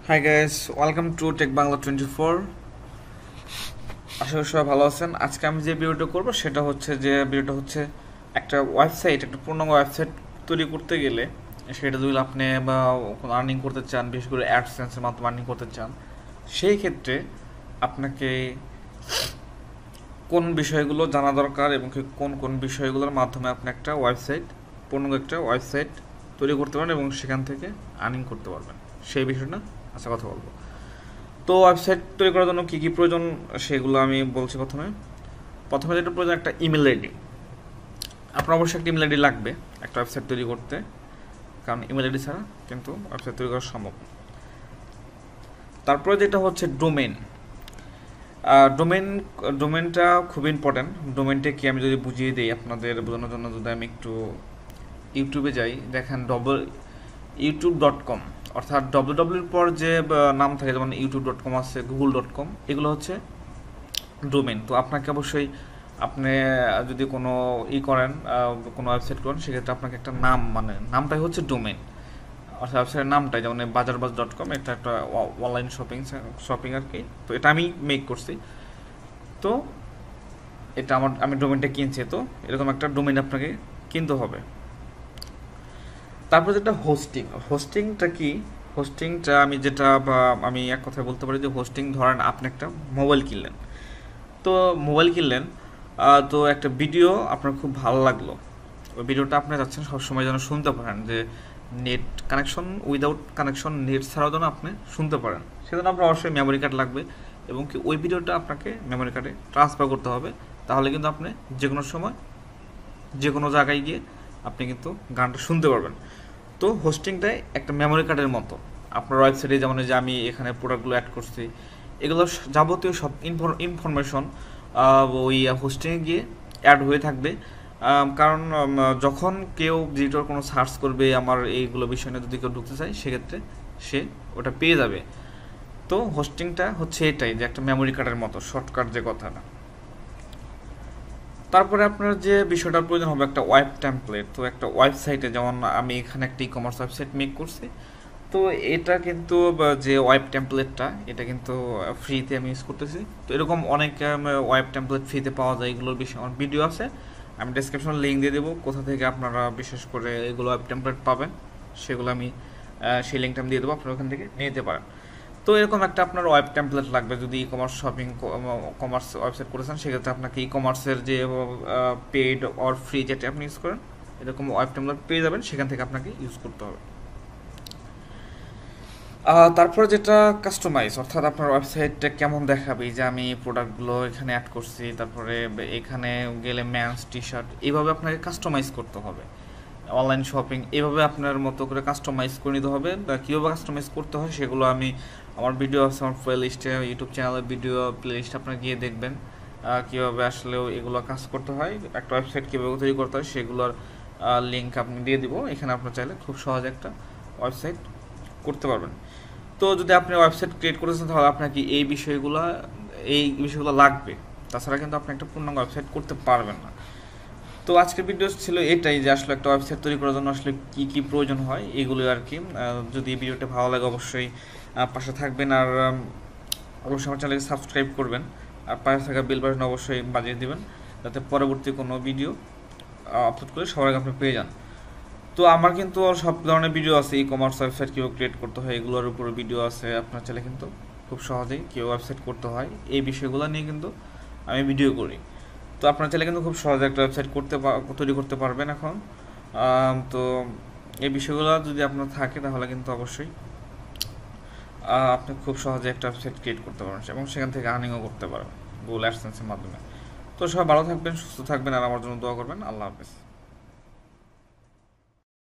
High guys, welcome to tech Bangla 24। আশা করি সবাই ভালো আছেন। আজকে আমি যে ভিডিওটা করব সেটা হচ্ছে একটা ওয়েবসাইট, একটা পূর্ণাঙ্গ ওয়েবসাইট তৈরি করতে গেলে সেটা যদি আপনি বা কোনো আর্নিং করতে চান, বিশেষ করে অ্যাডসেন্সের মাধ্যমে আর্নিং করতে চান, সেই ক্ষেত্রে আপনাকে কোন বিষয়গুলো জানা দরকার এবং কোন কোন বিষয়গুলোর মাধ্যমে আপনি পূর্ণাঙ্গ একটা ওয়েবসাইট তৈরি করতে পারেন এবং সেখান থেকে আর্নিং করতে পারবেন, সেই বিষয়টা আচ্ছা কথা বলবো। তো ওয়েবসাইট তৈরি করার জন্য কী কী প্রয়োজন সেগুলো আমি বলছি। প্রথমে যেটা প্রয়োজন, একটা ইমেল আইডি। আপনার অবশ্যই একটা ইমেল আইডি লাগবে একটা ওয়েবসাইট তৈরি করতে, কারণ ইমেল আইডি ছাড়া কিন্তু ওয়েবসাইট তৈরি করা সম্ভব না। তারপরে যেটা হচ্ছে ডোমেন। ডোমেনটা খুব ইম্পর্ট্যান্ট। ডোমেনটা কি আমি যদি বুঝিয়ে দিই আপনাদের বোঝানোর জন্য, যদি আমি একটু ইউটিউবে যাই, দেখেন youtube.com, অর্থাৎ www পর যে নাম থাকে, যেমন youtube.com আছে, google.com, এগুলো হচ্ছে ডোমেন। তো আপনাকে অবশ্যই আপনি যদি কোনো কোনো ওয়েবসাইট করেন, সেক্ষেত্রে আপনাকে একটা নাম, মানে নামটাই হচ্ছে ডোমেন, অর্থাৎ ওয়েবসাইটের নামটাই, যেমন bazaarbaz.com, এটা একটা অনলাইন শপিং আর কি। তো এটা আমি মেক করছি। তো এটা আমি ডোমেনটা কিনছি। তো এরকম একটা ডোমেন আপনাকে কিনতে হবে। তারপর যেটা হোস্টিংটা কি? হোস্টিংটা আমি এক কথায় বলতে পারি যে হোস্টিং, ধরেন আপনি একটা মোবাইল কিনলেন। তো মোবাইল কিনলেন, তো একটা ভিডিও আপনার খুব ভালো লাগলো, ওই ভিডিওটা আপনি চাচ্ছেন সবসময় যেন শুনতে পারেন, যে net connection, without connection, net ছাড়াও যেন আপনি শুনতে পারেন, সেজন্য আপনার অবশ্যই মেমোরি কার্ড লাগবে, এবং কি ওই ভিডিওটা আপনাকে মেমোরি কার্ডে ট্রান্সফার করতে হবে। তাহলে কিন্তু আপনি যে কোনো সময় যে কোনো জায়গায় গিয়ে আপনি কিন্তু গানটা শুনতে পারবেন। তো হোস্টিংটাই একটা মেমোরি কার্ডের মতো। আপনার ওয়েবসাইটে যেমন যে আমি এখানে প্রোডাক্টগুলো অ্যাড করছি, এগুলো যাবতীয় সব ইনফরমেশন ওই হোস্টিংয়ে গিয়ে অ্যাড হয়ে থাকবে। কারণ যখন কেউ ভিজিটর কোনো সার্চ করবে আমার এইগুলো বিষয় নিয়ে, যদি কেউ ঢুকতে চায়, সেক্ষেত্রে সে ওটা পেয়ে যাবে। তো হোস্টিংটা হচ্ছে এটাই, যে একটা মেমোরি কার্ডের মতো, শর্টকাট যে কথাটা। তারপরে আপনার যে বিষয়টার প্রয়োজন হবে, একটা ওয়েব টেমপ্লেট। তো একটা ওয়েবসাইটে, যেমন আমি এখানে একটা ই কমার্স ওয়েবসাইট মেক করছি, তো এটা কিন্তু যে ওয়েব টেমপ্লেটটা, এটা কিন্তু ফ্রিতে আমি ইউজ করতেছি। তো এরকম অনেক ওয়েব টেমপ্লেট ফ্রিতে পাওয়া যায়, এগুলোর বিষয়ে আমার ভিডিও আছে, আমি ডেসক্রিপশনে লিঙ্ক দিয়ে দেবো, কোথা থেকে আপনারা বিশেষ করে এগুলো ওয়েব টেমপ্লেট পাবেন, সেগুলো আমি সেই লিঙ্কটা আমি দিয়ে দেবো, আপনারা ওখান থেকে নিয়ে যেতে পারেন। তো এরকম একটা আপনার ওয়েব টেমপ্লেট লাগবে যদি ই কমার্স ওয়েবসাইট করেছেন, সেক্ষেত্রে আপনাকে ই কমার্সের যে পেইড অর ফ্রি যেটা আপনি ইউজ করেন, এরকম ওয়েব টেমপ্লেট পেয়ে যাবেন, সেখান থেকে আপনাকে ইউজ করতে হবে। তারপরে যেটা কাস্টমাইজ, অর্থাৎ আপনার ওয়েবসাইটটা কেমন দেখাবে, যে আমি প্রোডাক্টগুলো এখানে অ্যাড করছি, তারপরে এখানে গেলে ম্যানস টি শার্ট, এইভাবে আপনাকে কাস্টমাইজ করতে হবে। অনলাইন শপিং, এইভাবে আপনার মতো করে কাস্টমাইজ করে নিতে হবে। কীভাবে কাস্টমাইজ করতে হয় সেগুলো আমি আমার ভিডিও আছে, আমার প্লে লিস্টে, ইউটিউব চ্যানেলের ভিডিও প্লে লিস্টে আপনারা গিয়ে দেখবেন কীভাবে আসলেও এগুলো কাজ করতে হয়, একটা ওয়েবসাইট কীভাবে তৈরি করতে হয়, সেগুলোর লিঙ্ক আপনি দিয়ে দিব। এখানে আপনার চাইলে খুব সহজে একটা ওয়েবসাইট করতে পারবেন। তো যদি আপনি ওয়েবসাইট ক্রিয়েট করেছেন, তাহলে আপনাকে এই বিষয়গুলো লাগবে, তাছাড়া কিন্তু আপনি একটা পূর্ণাঙ্গ ওয়েবসাইট করতে পারবেন না। তো আজকের ভিডিও ছিল এটাই, যে আসলে একটা ওয়েবসাইট তৈরি করার জন্য আসলে কী কী প্রয়োজন হয়, এগুলো আর কি। যদি এই ভিডিওটা ভালো লাগে, অবশ্যই পাশে থাকবেন, আর অবশ্যই আমার চ্যানেলকে সাবস্ক্রাইব করবেন, আর পাশে থাকা বেল বাটন অবশ্যই বাজিয়ে দেবেন, যাতে পরবর্তী কোনো ভিডিও আপলোড করে সবার আগে আপনি পেয়ে যান। তো আমার কিন্তু সব ধরনের ভিডিও আছে, ই কমার্স ওয়েবসাইট কীভাবে ক্রিয়েট করতে হয় এগুলোর উপরে ভিডিও আছে, আপনার চ্যানেলে কিন্তু খুব সহজেই কীভাবে ওয়েবসাইট করতে হয় এই বিষয়গুলো নিয়ে কিন্তু আমি ভিডিও করি। তো আপনার চাইলে কিন্তু খুব সহজে একটা ওয়েবসাইট তৈরি করতে পারবেন এখন। তো এই বিষয়গুলো যদি আপনার থাকে, তাহলে কিন্তু অবশ্যই আপনি খুব সহজে একটা ওয়েবসাইট ক্রিয়েট করতে পারবেন, এবং সেখান থেকে আর্নিংও করতে পারবেন গুগল অ্যাডসেন্সের মাধ্যমে। তো সবাই ভালো থাকবেন, সুস্থ থাকবেন, আর আমার জন্য দোয়া করবেন। আল্লাহ হাফেজ।